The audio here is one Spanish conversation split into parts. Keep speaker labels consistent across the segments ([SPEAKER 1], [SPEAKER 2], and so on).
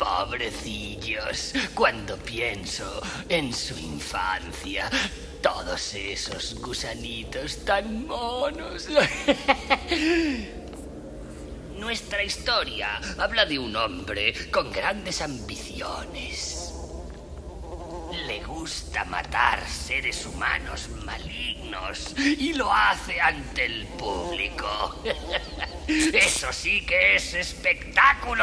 [SPEAKER 1] Pobrecillos, cuando pienso en su infancia, todos esos gusanitos tan monos. Nuestra historia habla de un hombre con grandes ambiciones. Le gusta matar seres humanos malignos y lo hace ante el público. Eso sí que es espectáculo.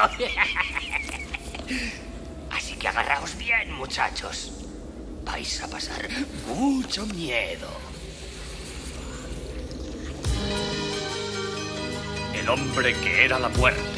[SPEAKER 1] Así que agarraos bien, muchachos. Vais a pasar mucho miedo. El hombre que era la muerte.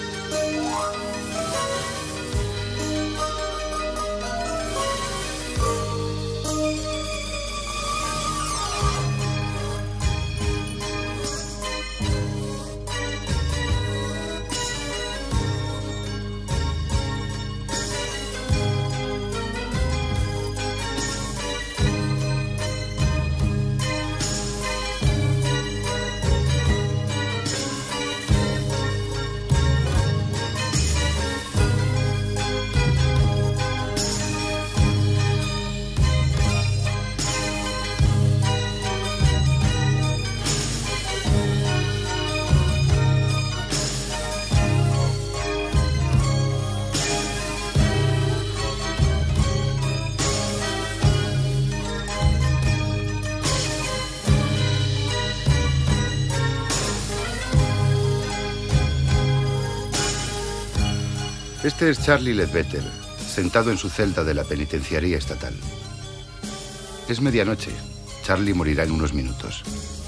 [SPEAKER 2] Este es Charlie Ledbetter, sentado en su celda de la penitenciaría estatal. Es medianoche. Charlie morirá en unos minutos.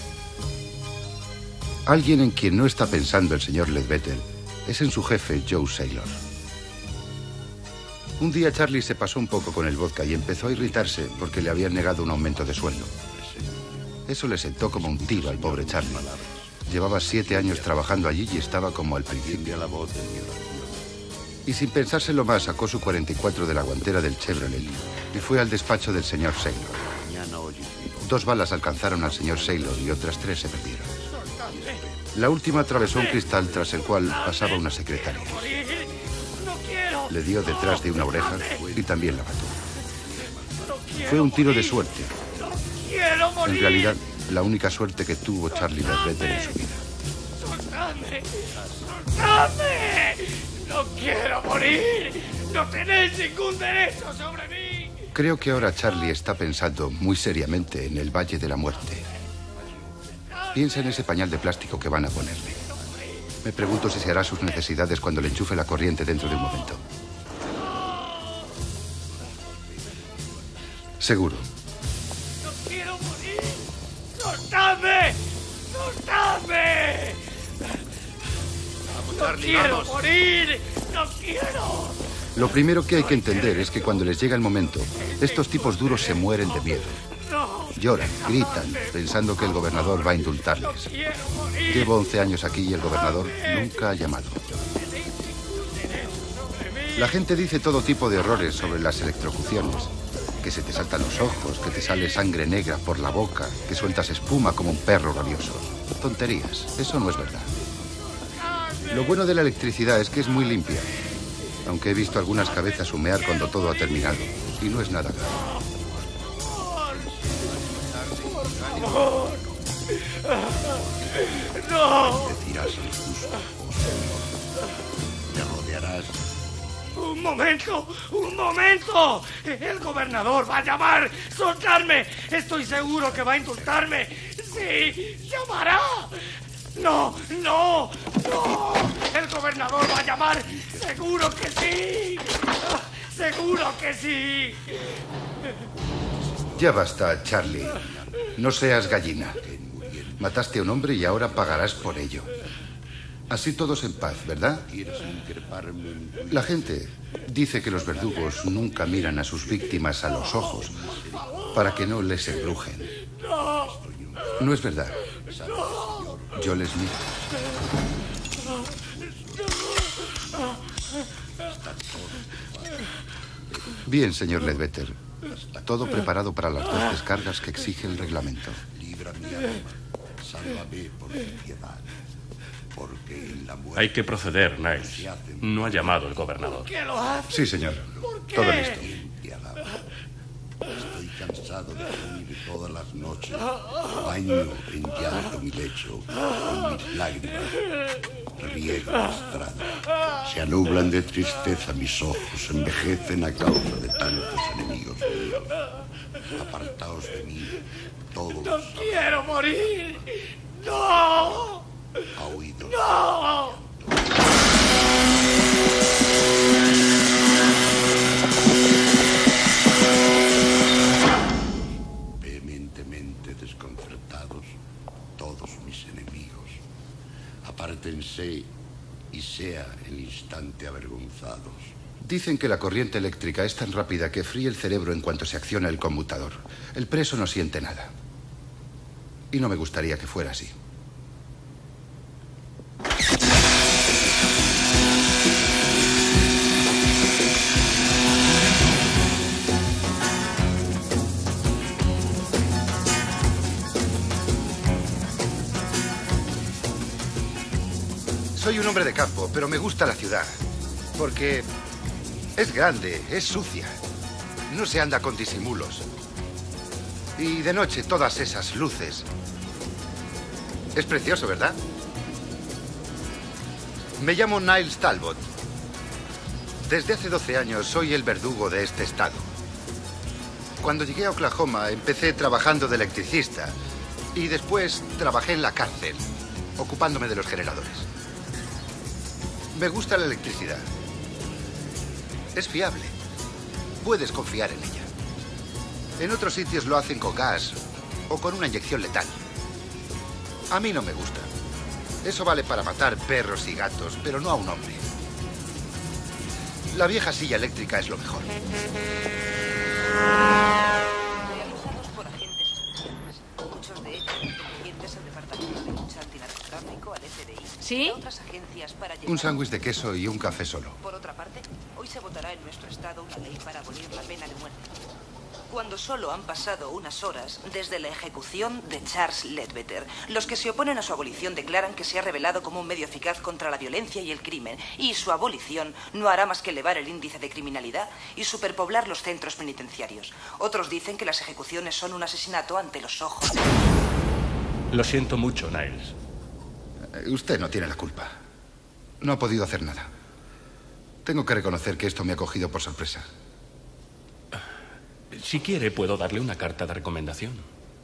[SPEAKER 2] Alguien en quien no está pensando el señor Ledbetter es en su jefe, Joe Saylor. Un día Charlie se pasó un poco con el vodka y empezó a irritarse porque le habían negado un aumento de sueldo. Eso le sentó como un tiro al pobre Charlie. Llevaba 7 años trabajando allí y estaba como al principio. Y sin pensárselo más, sacó su 44 de la guantera del Chevrolet y fue al despacho del señor Saylor. 2 balas alcanzaron al señor Saylor y otras 3 se perdieron. La última atravesó un cristal tras el cual pasaba una secretaria. Le dio detrás de una oreja y también la mató. Fue un tiro de suerte. En realidad, la única suerte que tuvo Charlie Ledbetter en su vida.
[SPEAKER 1] ¡Soltadme! ¡Soltadme! ¡No quiero morir! ¡No tenéis ningún derecho sobre mí!
[SPEAKER 2] Creo que ahora Charlie está pensando muy seriamente en el Valle de la Muerte. Piensa en ese pañal de plástico que van a ponerle. Me pregunto si se hará sus necesidades cuando le enchufe la corriente dentro de un momento. Seguro.
[SPEAKER 1] ¡No quiero morir! ¡Soltadme! ¡Soltadme! ¡No quiero morir! ¡No quiero!
[SPEAKER 2] Lo primero que hay que entender es que cuando les llega el momento, estos tipos duros se mueren de miedo. Lloran, gritan, pensando que el gobernador va a indultarles. Llevo 11 años aquí y el gobernador nunca ha llamado. La gente dice todo tipo de horrores sobre las electrocuciones. Que se te saltan los ojos, que te sale sangre negra por la boca, que sueltas espuma como un perro rabioso. Tonterías, eso no es verdad. Lo bueno de la electricidad es que es muy limpia. Aunque he visto algunas cabezas humear cuando todo ha terminado. Y no es nada grave.
[SPEAKER 1] ¡No!
[SPEAKER 3] Te tiras el justo. Te rodearás.
[SPEAKER 1] ¡Un momento! ¡Un momento! ¡El gobernador va a llamar! ¡Soltarme! Estoy seguro que va a indultarme. ¡Sí! ¡Llamará! ¡No! ¡No! ¡No! ¡El gobernador va a llamar! ¡Seguro que sí! ¡Seguro que sí!
[SPEAKER 2] Ya basta, Charlie. No seas gallina. Mataste a un hombre y ahora pagarás por ello. Así todos en paz, ¿verdad? La gente dice que los verdugos nunca miran a sus víctimas a los ojos para que no les embrujen. No es verdad. Yo les miro. Bien, señor Ledbetter. Todo preparado para las 2 descargas que exige el reglamento.
[SPEAKER 3] Libra mi alma. Sálvame por tu piedad. Hay que proceder, Niles. No ha llamado el gobernador.
[SPEAKER 1] ¿Por qué lo hace?
[SPEAKER 2] Sí, señor.
[SPEAKER 1] ¿Por qué?
[SPEAKER 2] Todo listo.
[SPEAKER 4] Estoy cansado de dormir todas las noches, baño en llanto mi lecho, con mis lágrimas riego la estrada. Se anublan de tristeza mis ojos, envejecen a causa de tantos enemigos míos. Apartaos de mí, todos.
[SPEAKER 1] ¡No quiero morir! ¡No!
[SPEAKER 4] Ha oído.
[SPEAKER 1] ¡No!
[SPEAKER 4] Vehementemente desconcertados, todos mis enemigos. Apártense y sea el instante avergonzados.
[SPEAKER 2] Dicen que la corriente eléctrica es tan rápida que fríe el cerebro en cuanto se acciona el conmutador. El preso no siente nada. Y no me gustaría que fuera así. Soy un hombre de campo, pero me gusta la ciudad. Porque es grande, es sucia. No se anda con disimulos. Y de noche todas esas luces. Es precioso, ¿verdad? Me llamo Niles Talbot. Desde hace 12 años soy el verdugo de este estado. Cuando llegué a Oklahoma empecé trabajando de electricista. Y después trabajé en la cárcel, ocupándome de los generadores. Me gusta la electricidad. Es fiable. Puedes confiar en ella. En otros sitios lo hacen con gas o con una inyección letal. A mí no me gusta. Eso vale para matar perros y gatos, pero no a un hombre. La vieja silla eléctrica es lo mejor.
[SPEAKER 5] Realizados por agentes especiales, muchos de ellos independientes al Departamento de Lucha Antinarcotráfico, al FBI,
[SPEAKER 6] ¿Sí?
[SPEAKER 5] y a otras agencias para llevar...
[SPEAKER 2] Un sándwich de queso y un café solo.
[SPEAKER 5] Por otra parte, hoy se votará en nuestro estado una ley para abolir la pena de muerte. Cuando solo han pasado unas horas desde la ejecución de Charles Ledbetter, los que se oponen a su abolición declaran que se ha revelado como un medio eficaz contra la violencia y el crimen, y su abolición no hará más que elevar el índice de criminalidad y superpoblar los centros penitenciarios. Otros dicen que las ejecuciones son un asesinato ante los ojos.
[SPEAKER 3] Lo siento mucho, Niles.
[SPEAKER 2] Usted no tiene la culpa. No ha podido hacer nada. Tengo que reconocer que esto me ha cogido por sorpresa.
[SPEAKER 3] Si quiere, puedo darle una carta de recomendación.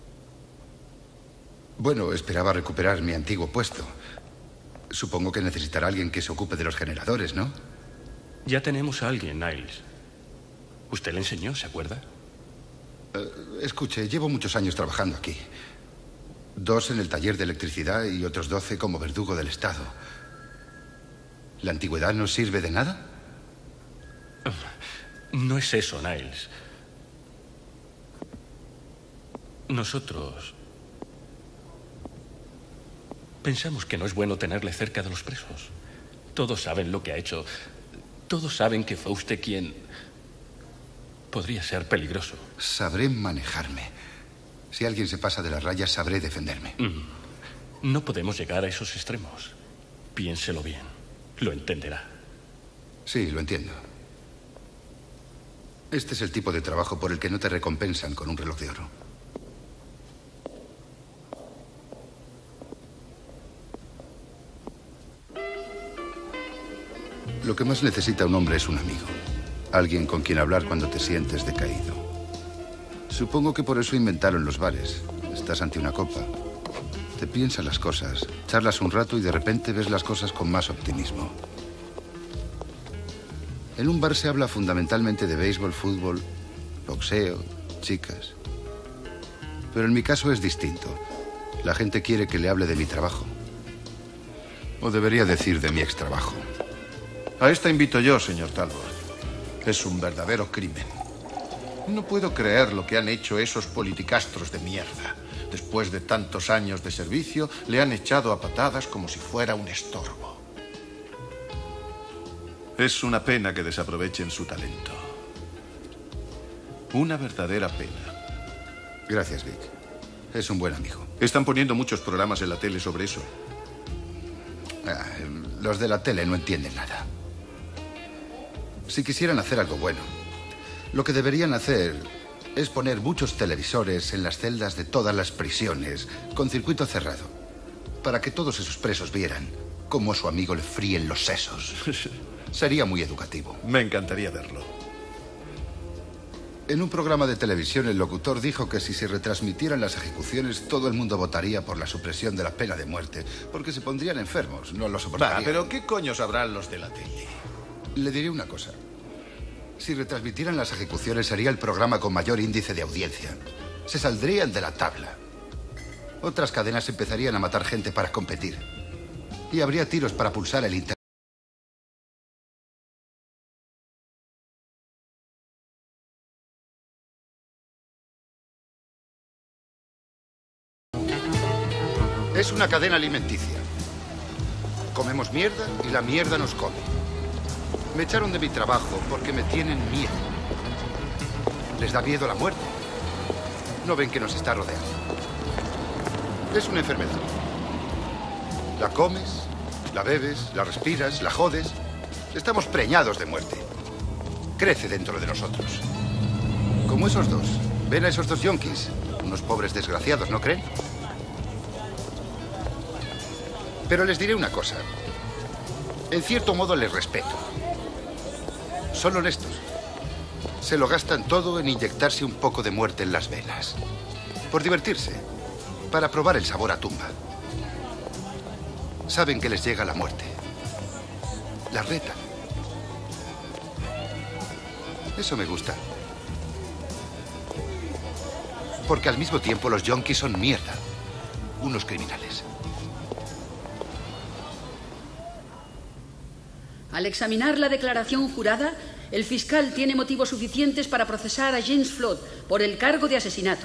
[SPEAKER 2] Bueno, esperaba recuperar mi antiguo puesto. Supongo que necesitará alguien que se ocupe de los generadores, ¿no?
[SPEAKER 3] Ya tenemos a alguien, Niles. Usted le enseñó, ¿se acuerda?
[SPEAKER 2] Escuche, llevo muchos años trabajando aquí. 2 en el taller de electricidad y otros 12 como verdugo del Estado. ¿La antigüedad no sirve de nada?
[SPEAKER 3] No es eso, Niles. Nosotros pensamos que no es bueno tenerle cerca de los presos. Todos saben lo que ha hecho. Todos saben que fue usted quien podría ser peligroso.
[SPEAKER 2] Sabré manejarme. Si alguien se pasa de las rayas, sabré defenderme.
[SPEAKER 3] No podemos llegar a esos extremos. Piénselo bien. Lo entenderá.
[SPEAKER 2] Sí, lo entiendo. Este es el tipo de trabajo por el que no te recompensan con un reloj de oro. Lo que más necesita un hombre es un amigo. Alguien con quien hablar cuando te sientes decaído. Supongo que por eso inventaron los bares. Estás ante una copa. Te piensas las cosas, charlas un rato y de repente ves las cosas con más optimismo. En un bar se habla fundamentalmente de béisbol, fútbol, boxeo, chicas. Pero en mi caso es distinto. La gente quiere que le hable de mi trabajo. O debería decir de mi extrabajo.
[SPEAKER 7] A esta invito yo, señor Talbot. Es un verdadero crimen. No puedo creer lo que han hecho esos politicastros de mierda. Después de tantos años de servicio, le han echado a patadas como si fuera un estorbo. Es una pena que desaprovechen su talento. Una verdadera pena.
[SPEAKER 2] Gracias, Vic. Es un buen amigo.
[SPEAKER 7] Están poniendo muchos programas en la tele sobre eso.
[SPEAKER 2] Los de la tele no entienden nada. Si quisieran hacer algo bueno, lo que deberían hacer es poner muchos televisores en las celdas de todas las prisiones, con circuito cerrado, para que todos esos presos vieran cómo a su amigo le fríen los sesos. Sería muy educativo.
[SPEAKER 7] Me encantaría verlo.
[SPEAKER 2] En un programa de televisión, el locutor dijo que si se retransmitieran las ejecuciones, todo el mundo votaría por la supresión de la pena de muerte, porque se pondrían enfermos, no lo soportarían.
[SPEAKER 7] Pero ¿qué coño sabrán los de la tele?
[SPEAKER 2] Le diré una cosa. Si retransmitieran las ejecuciones, sería el programa con mayor índice de audiencia. Se saldrían de la tabla. Otras cadenas empezarían a matar gente para competir. Y habría tiros para pulsar el internet. Es una cadena alimenticia. Comemos mierda y la mierda nos come. Me echaron de mi trabajo porque me tienen miedo. Les da miedo la muerte. No ven que nos está rodeando. Es una enfermedad. La comes, la bebes, la respiras, la jodes. Estamos preñados de muerte. Crece dentro de nosotros. Como esos dos. ¿Ven a esos dos yonkis? Unos pobres desgraciados, ¿no creen? Pero les diré una cosa. En cierto modo les respeto. Son honestos. Se lo gastan todo en inyectarse un poco de muerte en las venas. Por divertirse. Para probar el sabor a tumba. Saben que les llega la muerte. La retan. Eso me gusta. Porque al mismo tiempo los yonkis son mierda. Unos criminales.
[SPEAKER 6] Al examinar la declaración jurada, el fiscal tiene motivos suficientes para procesar a James Flood por el cargo de asesinato.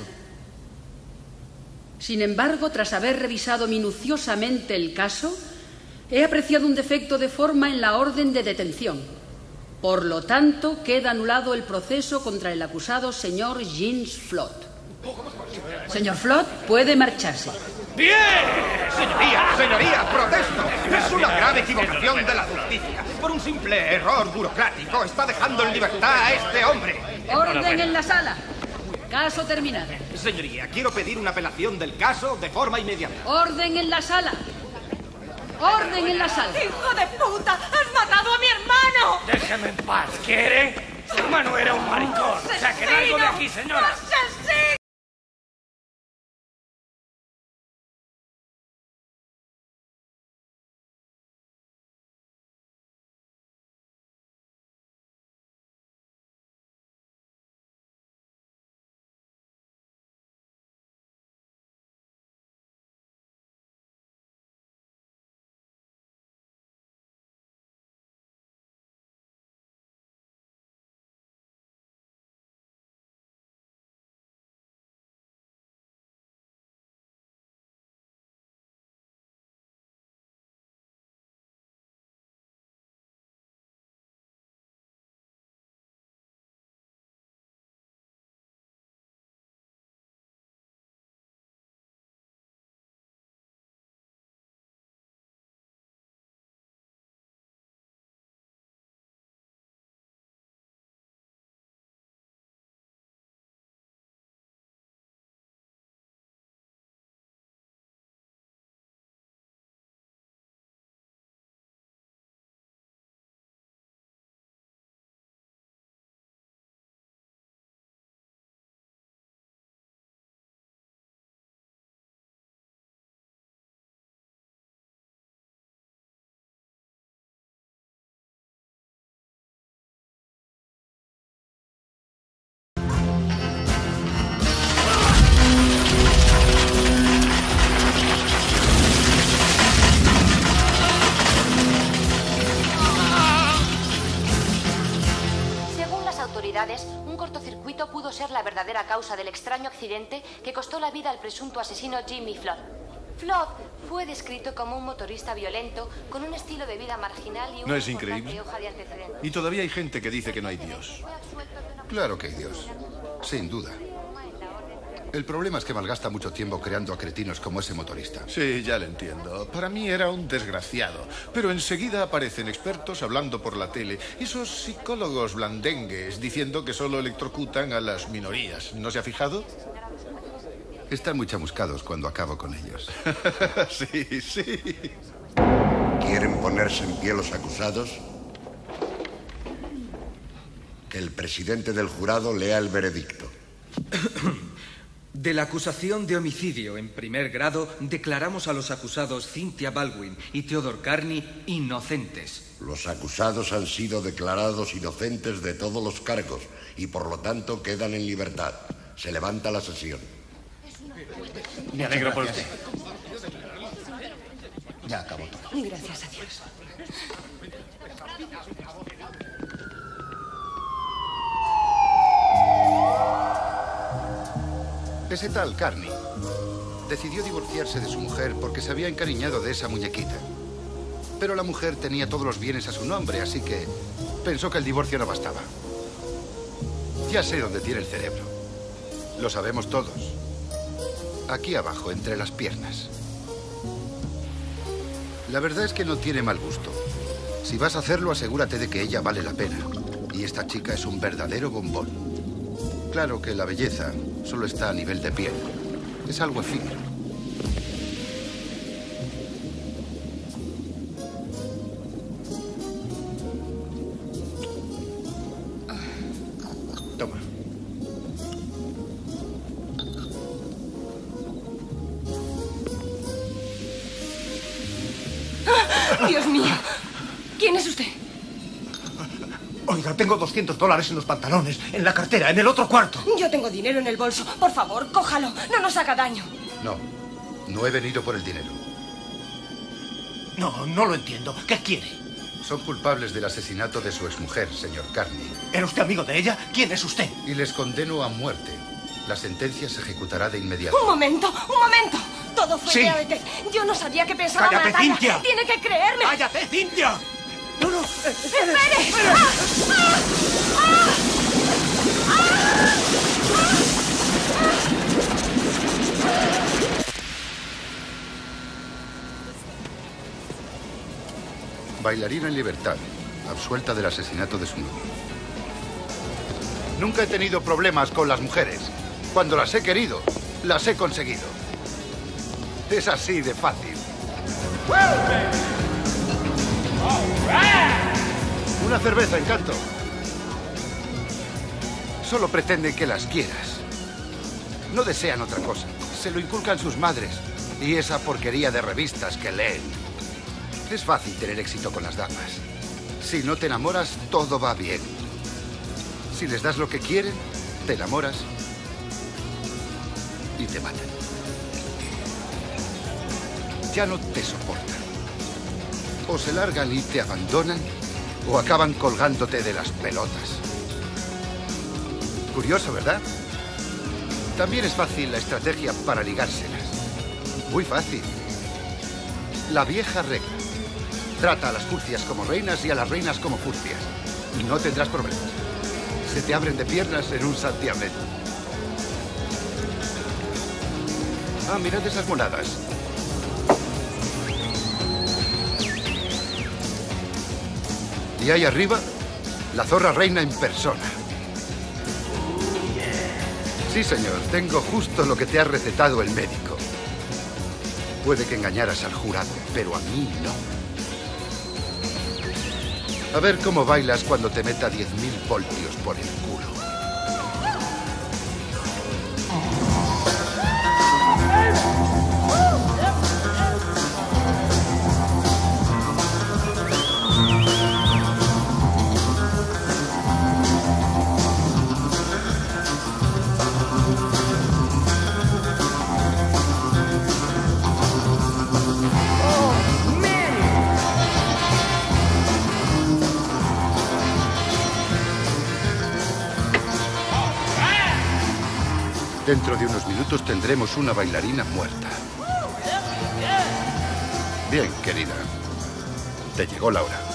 [SPEAKER 6] Sin embargo, tras haber revisado minuciosamente el caso, he apreciado un defecto de forma en la orden de detención. Por lo tanto, queda anulado el proceso contra el acusado señor James Flood. Señor Flood, puede marcharse.
[SPEAKER 1] ¡Bien!
[SPEAKER 8] Señoría, protesto. Es una grave equivocación de la justicia. Por un simple error burocrático está dejando en libertad a este hombre.
[SPEAKER 6] Orden en la sala. Caso terminado.
[SPEAKER 8] Señoría, quiero pedir una apelación del caso de forma inmediata.
[SPEAKER 6] Orden en la sala. Orden en la sala.
[SPEAKER 5] ¡Hijo de puta! ¡Has matado a mi hermano!
[SPEAKER 1] Déjeme en paz, ¿quiere? Su hermano era un maricón. ¡Saquen algo de aquí, señora!
[SPEAKER 5] ¡Asesino!
[SPEAKER 9] Un cortocircuito pudo ser la verdadera causa del extraño accidente que costó la vida al presunto asesino Jimmy Flood. Flood fue descrito como un motorista violento con un estilo de vida marginal y una
[SPEAKER 7] ¿No es increíble?
[SPEAKER 9] hoja de antecedentes.
[SPEAKER 7] Y todavía hay gente que dice que no hay Dios.
[SPEAKER 2] Claro que hay Dios. Sin duda. El problema es que malgasta mucho tiempo creando a cretinos como ese motorista.
[SPEAKER 7] Sí, ya lo entiendo. Para mí era un desgraciado. Pero enseguida aparecen expertos hablando por la tele. Esos psicólogos blandengues diciendo que solo electrocutan a las minorías. ¿No se ha fijado?
[SPEAKER 2] Están muy chamuscados cuando acabo con ellos.
[SPEAKER 7] Sí, sí.
[SPEAKER 4] ¿Quieren ponerse en pie los acusados? Que el presidente del jurado lea el veredicto.
[SPEAKER 10] De la acusación de homicidio en primer grado, declaramos a los acusados Cynthia Baldwin y Theodore Carney inocentes.
[SPEAKER 4] Los acusados han sido declarados inocentes de todos los cargos y por lo tanto quedan en libertad. Se levanta la sesión.
[SPEAKER 1] Me alegro por usted.
[SPEAKER 11] Ya acabó todo.
[SPEAKER 12] Gracias a Dios.
[SPEAKER 2] Ese tal Carney decidió divorciarse de su mujer porque se había encariñado de esa muñequita. Pero la mujer tenía todos los bienes a su nombre, así que pensó que el divorcio no bastaba. Ya sé dónde tiene el cerebro. Lo sabemos todos. Aquí abajo, entre las piernas. La verdad es que no tiene mal gusto. Si vas a hacerlo, asegúrate de que ella vale la pena. Y esta chica es un verdadero bombón. Claro que la belleza solo está a nivel de piel. Es algo efímero.
[SPEAKER 7] Toma.
[SPEAKER 12] Dios mío. ¿Quién es usted?
[SPEAKER 11] Oiga, tengo $200 en los pantalones, en la cartera, en el otro cuarto.
[SPEAKER 12] Yo tengo dinero en el bolso. Por favor, cójalo. No nos haga daño.
[SPEAKER 2] No he venido por el dinero.
[SPEAKER 11] No lo entiendo. ¿Qué quiere?
[SPEAKER 2] Son culpables del asesinato de su exmujer, señor Carney.
[SPEAKER 11] ¿Era usted amigo de ella? ¿Quién es usted?
[SPEAKER 2] Y les condeno a muerte. La sentencia se ejecutará de inmediato.
[SPEAKER 12] Un momento. Todo fue idea de Ted. Yo no sabía que pensaba
[SPEAKER 11] ¡Cállate,
[SPEAKER 12] matarla.
[SPEAKER 11] Cynthia!
[SPEAKER 12] ¡Tiene que creerme!
[SPEAKER 11] ¡Cállate, Cynthia! No.
[SPEAKER 12] ¡Espere!
[SPEAKER 2] Bailarina en libertad, absuelta del asesinato de su novio. Nunca he tenido problemas con las mujeres. Cuando las he querido, las he conseguido. Es así de fácil. Una cerveza, Encanto. Solo pretenden que las quieras. No desean otra cosa. Se lo inculcan sus madres y esa porquería de revistas que leen. Es fácil tener éxito con las damas. Si no te enamoras, todo va bien. Si les das lo que quieren, te enamoras y te matan. Ya no te soportan. O se largan y te abandonan, o acaban colgándote de las pelotas. Curioso, ¿verdad? También es fácil la estrategia para ligárselas. Muy fácil. La vieja regla. Trata a las furcias como reinas y a las reinas como furcias. Y no tendrás problemas. Se te abren de piernas en un santiamén. Ah, mirad esas monadas. Y ahí arriba, la zorra reina en persona. Sí, señor, tengo justo lo que te ha recetado el médico. Puede que engañaras al jurado, pero a mí no. A ver cómo bailas cuando te meta 10.000 voltios por el culo. Dentro de unos minutos tendremos una bailarina muerta. Bien, querida. Te llegó la hora.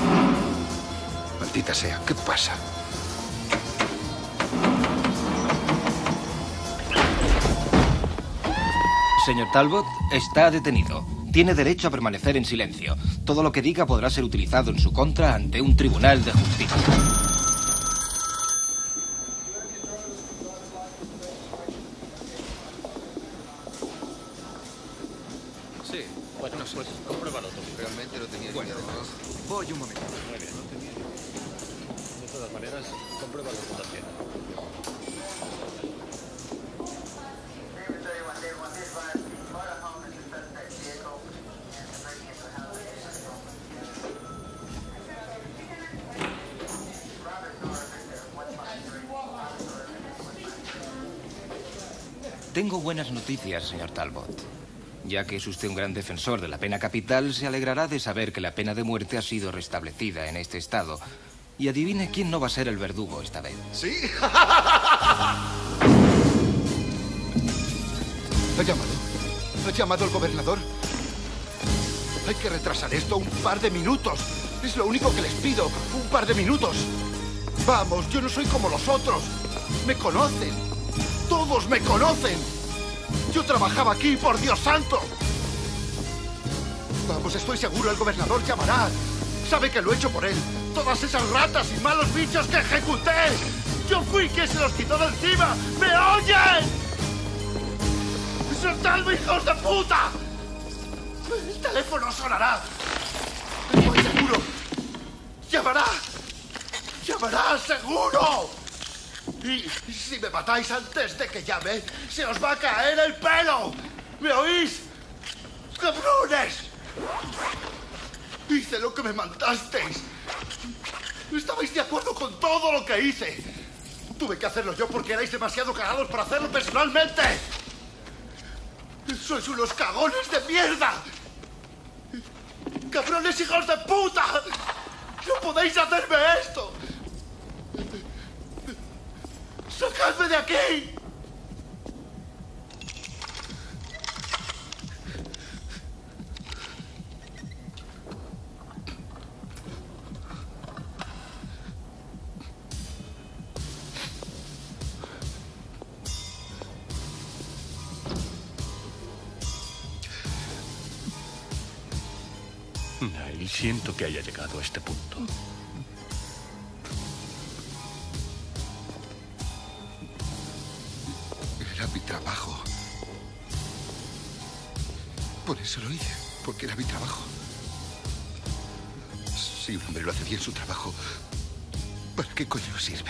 [SPEAKER 2] Maldita sea, ¿qué pasa?
[SPEAKER 10] Señor Talbot, está detenido. Tiene derecho a permanecer en silencio. Todo lo que diga podrá ser utilizado en su contra ante un tribunal de justicia.
[SPEAKER 7] Sí, bueno, no sé. Pues compruébalo tú. Realmente no tenía dinero.
[SPEAKER 10] Voy un momento.
[SPEAKER 3] Muy bien. De todas maneras, compruébalo tú también.
[SPEAKER 10] Tengo buenas noticias, señor Talbot. Ya que es usted un gran defensor de la pena capital, se alegrará de saber que la pena de muerte ha sido restablecida en este estado. Y adivine quién no va a ser el verdugo esta vez.
[SPEAKER 7] ¿Sí? ¿Ha llamado el gobernador? Hay que retrasar esto un par de minutos. Es lo único que les pido, un par de minutos. Vamos, yo no soy como los otros. Me conocen. Todos me conocen. Yo trabajaba aquí, por Dios santo. Vamos, estoy seguro, el gobernador llamará. Sabe que lo he hecho por él. Todas esas ratas y malos bichos que ejecuté. Yo fui quien se los quitó de encima. ¿Me oyen? ¡Soltadme, hijos de puta! El teléfono sonará. Estoy seguro. ¡Llamará! ¡Llamará, seguro! Y si me matáis antes de que llame, se os va a caer el pelo. ¿Me oís? ¡Cabrones! Hice lo que me mandasteis. Estabais de acuerdo con todo lo que hice. Tuve que hacerlo yo porque erais demasiado cagados para hacerlo personalmente. ¡Sois unos cagones de mierda! ¡Cabrones hijos de puta! ¡No podéis hacerme esto! ¡Sacadme de aquí!
[SPEAKER 3] Niall, siento que haya llegado a este punto.
[SPEAKER 7] Era mi trabajo. Por eso lo hice, porque era mi trabajo. Si un hombre lo hace bien su trabajo, ¿para qué coño sirve?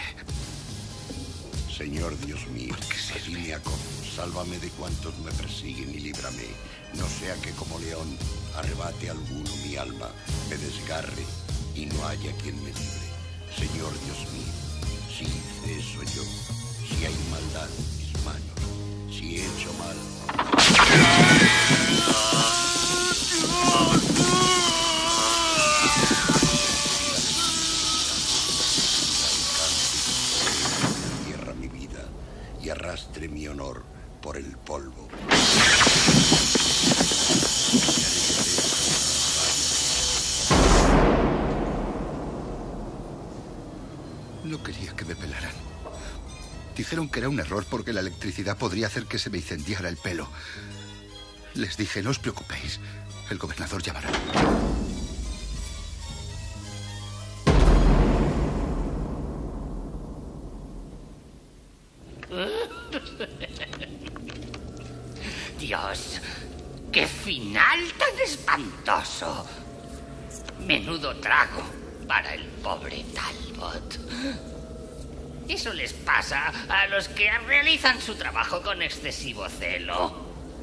[SPEAKER 4] Señor Dios mío, así me acojo. Sálvame de cuantos me persiguen y líbrame. No sea que como león arrebate alguno mi alma, me desgarre y no haya quien me libre. Señor Dios mío, si hice eso yo, si hay maldad en mis manos, si he hecho mal. Cierra mi vida y arrastre mi honor por el polvo.
[SPEAKER 7] No quería que me pelaran. Dijeron que era un error porque la electricidad podría hacer que se me incendiara el pelo. Les dije, no os preocupéis, el gobernador llamará.
[SPEAKER 13] Dios, qué final tan espantoso. Menudo trago para el pobre Talbot. Eso les pasa a los que realizan su trabajo con excesivo celo.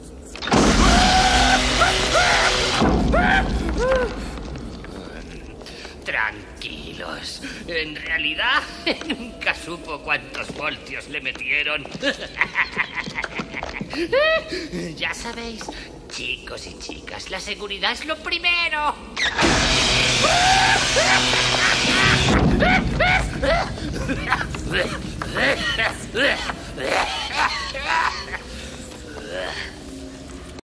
[SPEAKER 13] Tranquilos. En realidad, nunca supo cuántos voltios le metieron. Ya sabéis, chicos y chicas, la seguridad es lo primero.